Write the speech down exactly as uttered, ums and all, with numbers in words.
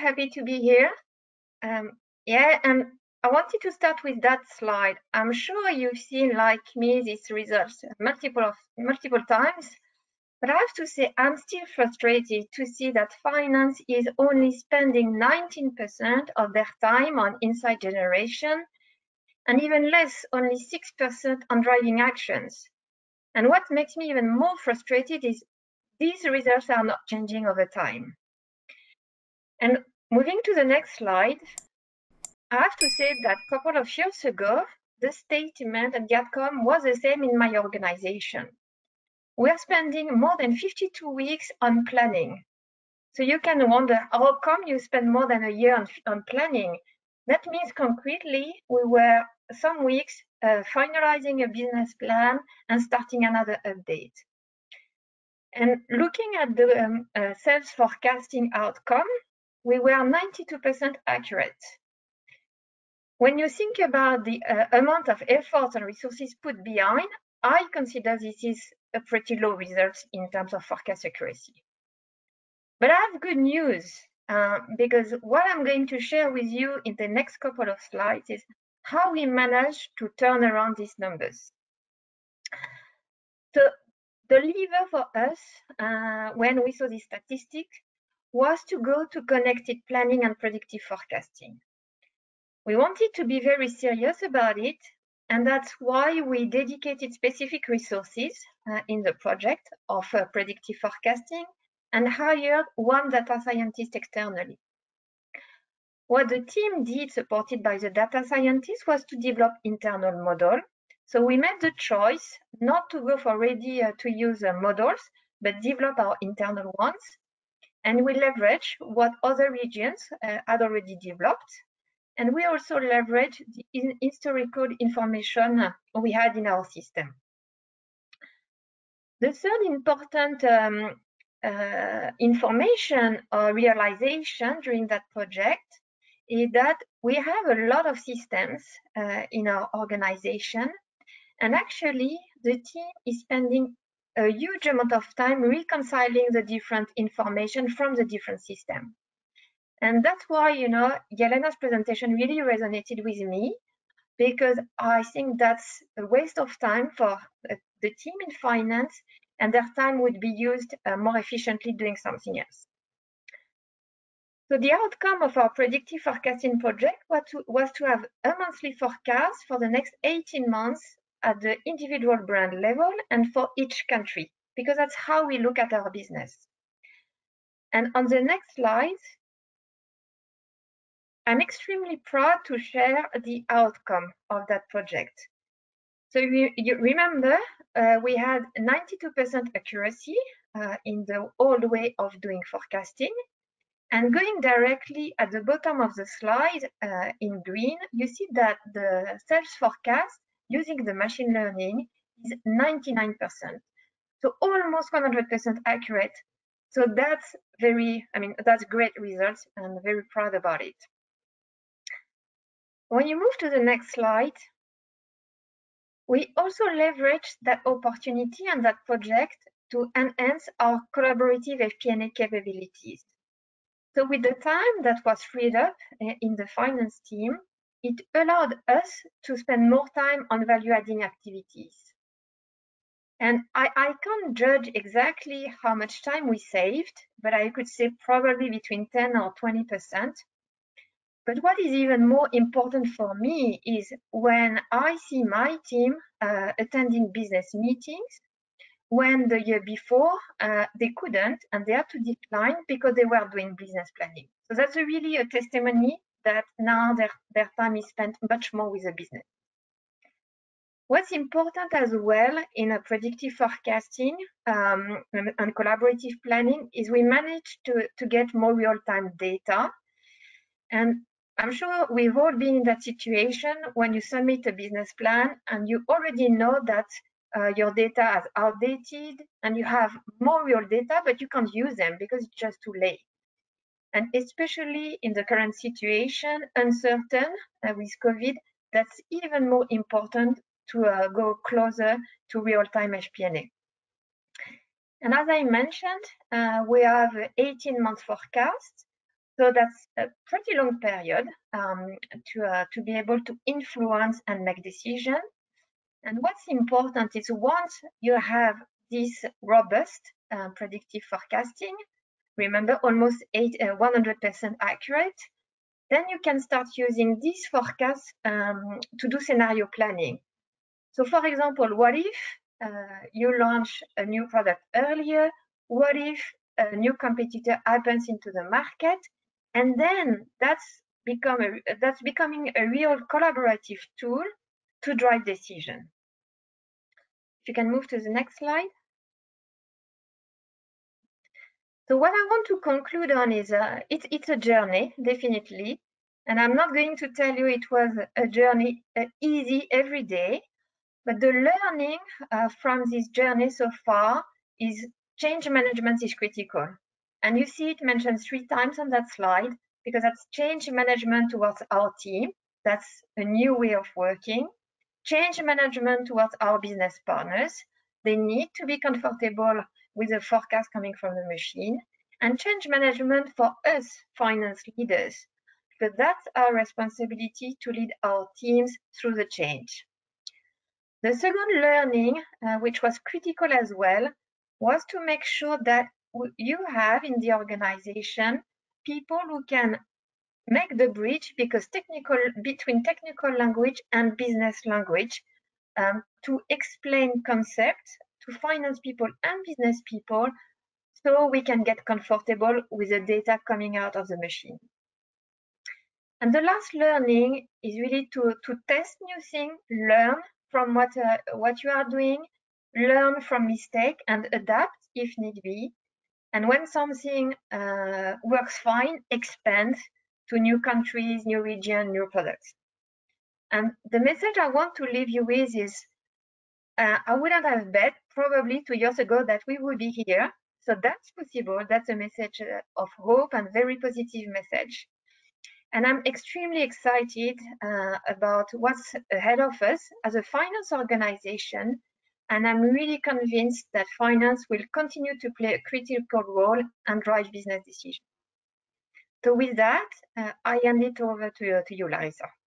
happy to be here. Um, yeah, and I wanted to start with that slide. I'm sure you've seen, like me, these results multiple of multiple times, but I have to say I'm still frustrated to see that finance is only spending nineteen percent of their time on insight generation, and even less, only six percent on driving actions. And what makes me even more frustrated is these results are not changing over time. And moving to the next slide, I have to say that a couple of years ago, the statement and the outcome was the same in my organization. We are spending more than fifty-two weeks on planning. So you can wonder, how come you spend more than a year on, on planning? That means concretely, we were some weeks uh, finalizing a business plan and starting another update. And looking at the um, uh, sales forecasting outcome, we were ninety-two percent accurate. When you think about the uh, amount of effort and resources put behind, I consider this is a pretty low result in terms of forecast accuracy. But I have good news uh, because what I'm going to share with you in the next couple of slides is how we managed to turn around these numbers. So the lever for us uh, when we saw this statistic was to go to connected planning and predictive forecasting. We wanted to be very serious about it, and that's why we dedicated specific resources uh, in the project of uh, predictive forecasting and hired one data scientist externally. What the team did, supported by the data scientist, was to develop internal model. So we made the choice not to go for ready-to-use uh, models, but develop our internal ones. And we leverage what other regions uh, had already developed. And we also leverage the historical information we had in our system. The third important um, uh, information or realization during that project is that we have a lot of systems uh, in our organization. And actually, the team is spending a huge amount of time reconciling the different information from the different systems. And that's why, you know, Yelena's presentation really resonated with me, because I think that's a waste of time for the team in finance, and their time would be used uh, more efficiently doing something else. So the outcome of our predictive forecasting project was to, was to have a monthly forecast for the next eighteen months at the individual brand level and for each country, because that's how we look at our business. And on the next slide, I'm extremely proud to share the outcome of that project. So you, you remember, uh, we had ninety-two percent accuracy uh, in the old way of doing forecasting. And going directly at the bottom of the slide uh, in green, you see that the sales forecast using the machine learning is ninety-nine percent. So almost one hundred percent accurate. So that's very, I mean, that's great results, and I'm very proud about it. When you move to the next slide, we also leveraged that opportunity and that project to enhance our collaborative F P and A capabilities. So with the time that was freed up in the finance team, it allowed us to spend more time on value-adding activities. And I, I can't judge exactly how much time we saved, but I could say probably between ten or twenty percent. But what is even more important for me is when I see my team uh, attending business meetings, when the year before uh, they couldn't and they had to decline because they were doing business planning. So that's a really a testimony that now their, their time is spent much more with the business. What's important as well in a predictive forecasting um, and, and collaborative planning is we manage to, to get more real-time data. And I'm sure we've all been in that situation when you submit a business plan and you already know that uh, your data is outdated and you have more real data, but you can't use them because it's just too late. And especially in the current situation, uncertain uh, with COVID, that's even more important to uh, go closer to real-time F P and A. And as I mentioned, uh, we have eighteen month forecast. So that's a pretty long period um, to, uh, to be able to influence and make decisions. And what's important is once you have this robust uh, predictive forecasting, remember almost eight, uh, one hundred percent accurate, then you can start using this forecast um, to do scenario planning. So for example, what if uh, you launch a new product earlier? What if a new competitor happens into the market? And then that's become a, that's becoming a real collaborative tool to drive decision. If you can move to the next slide. So what I want to conclude on is uh, it's it's a journey, definitely. And I'm not going to tell you it was a journey uh, easy every day, but the learning uh, from this journey so far is change management is critical. And you see it mentioned three times on that slide because that's change management towards our team. That's a new way of working. Change management towards our business partners. They need to be comfortable with the forecast coming from the machine. And change management for us finance leaders, because that's our responsibility to lead our teams through the change. The second learning, uh, which was critical as well, was to make sure that you have in the organization people who can make the bridge because technical between technical language and business language um, to explain concepts to finance people and business people so we can get comfortable with the data coming out of the machine. And the last learning is really to, to test new things, learn from what, uh, what you are doing, learn from mistake and adapt if need be. And when something uh, works fine, expand to new countries, new region, new products. And the message I want to leave you with is, uh, I wouldn't have bet probably two years ago that we would be here. So that's possible. That's a message of hope and very positive message. And I'm extremely excited uh, about what's ahead of us as a finance organization. And I'm really convinced that finance will continue to play a critical role and drive business decisions. So with that, uh, I hand it over to, uh, to you, Larissa.